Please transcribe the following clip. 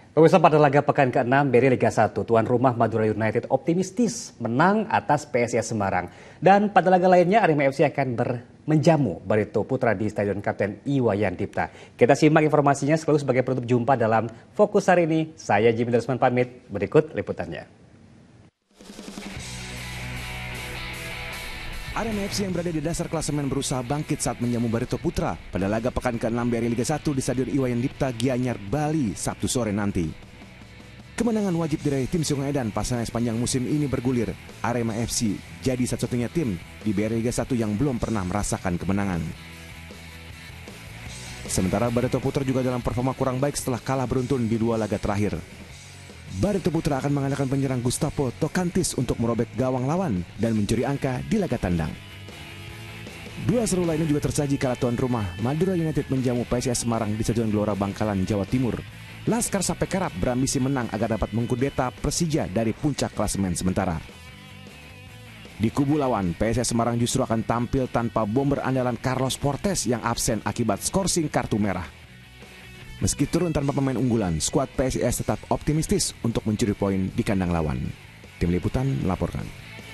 Pemirsa, pada laga pekan ke-6 BRI Liga 1, tuan rumah Madura United optimistis menang atas PSIS Semarang. Dan pada laga lainnya Arema FC akan menjamu Barito Putra di Stadion Kapten Iwayan Dipta. Kita simak informasinya sekaligus sebagai penutup jumpa dalam Fokus hari ini. Saya Jimmy Darsman pamit, berikut liputannya. Arema FC yang berada di dasar klasemen berusaha bangkit saat menjamu Barito Putra pada laga pekan ke-6 BRI Liga 1 di Stadion Iwayan Dipta, Gianyar, Bali, Sabtu sore nanti. Kemenangan wajib diraih tim Sungai Edan pasalnya sepanjang musim ini bergulir. Arema FC jadi satu-satunya tim di BRI Liga 1 yang belum pernah merasakan kemenangan. Sementara Barito Putra juga dalam performa kurang baik setelah kalah beruntun di 2 laga terakhir. Barito Putra akan mengandalkan penyerang Gustavo Tokantis untuk merobek gawang lawan dan mencuri angka di laga tandang. Dua seru lainnya juga tersaji kala tuan rumah Madura United menjamu PSIS Semarang di Stadion Gelora Bangkalan, Jawa Timur. Laskar Sape Kerap berambisi menang agar dapat mengkudeta Persija dari puncak klasemen sementara. Di kubu lawan, PSIS Semarang justru akan tampil tanpa bomber andalan Carlos Portes yang absen akibat skorsing kartu merah. Meski turun tanpa pemain unggulan, skuad PSIS tetap optimistis untuk mencuri poin di kandang lawan. Tim Liputan melaporkan.